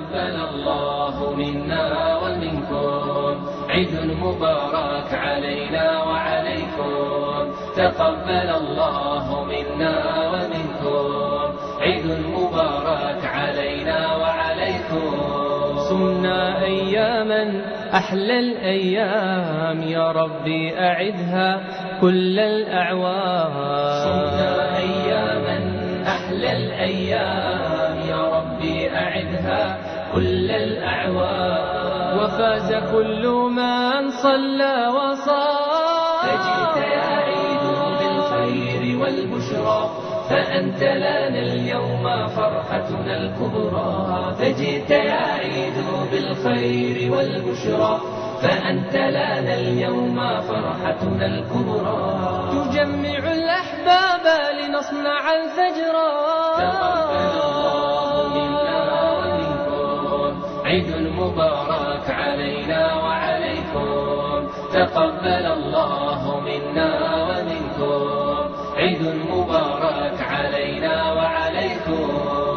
تقبل الله منا ومنكم عيد مبارك علينا وعليكم. تقبل الله منا ومنكم عيد مبارك علينا وعليكم. صمنا أياما أحلى الأيام يا ربي أعدها كل الأعوام. صمنا أياما أحلى الأيام يا ربي أعدها كل الأعوام. وفاز كل من صلى وصام. فجئت يا عيد بالخير والبشرى فأنت لنا اليوم فرحتنا الكبرى. فجئت يا عيد بالخير والبشرى فأنت لنا اليوم فرحتنا الكبرى. تجمع الأحباب لنصنع الفجر. تقبل الله منا ومنكم عيد مبارك علينا وعليكم. تقبل الله منا ومنكم عيد مبارك علينا وعليكم.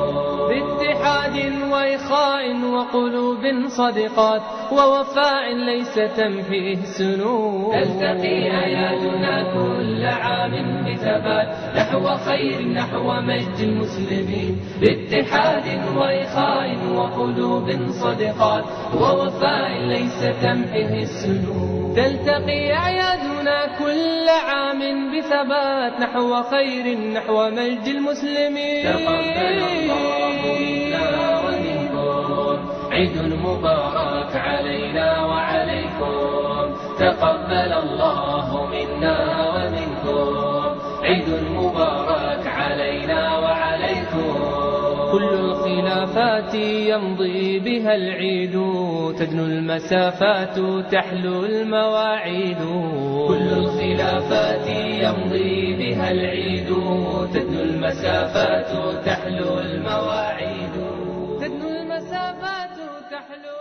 باتحاد وإخاء وقلوب صدقات ووفاء ليس تمحيه السنون. تلتقي أيادنا كل عام بثبات نحو خير نحو مجد المسلمين. باتحاد وإخاء وقلوب صدقات ووفاء ليس تمحيه السنون. تلتقي أعيادنا كل عام بثبات نحو خير نحو مجد المسلمين. تقبل الله منا ومنكم عيد مبارك علينا وعليكم. تقبل الله منا ومنكم عيد مبارك علينا وعليكم. كل الخلافات يمضي بها العيد تدنو المسافات تحلو المواعيد. كل الخلافات يمضي بها العيد تدنو المسافات تحلو المواعيد. تدنو المسافات تحلو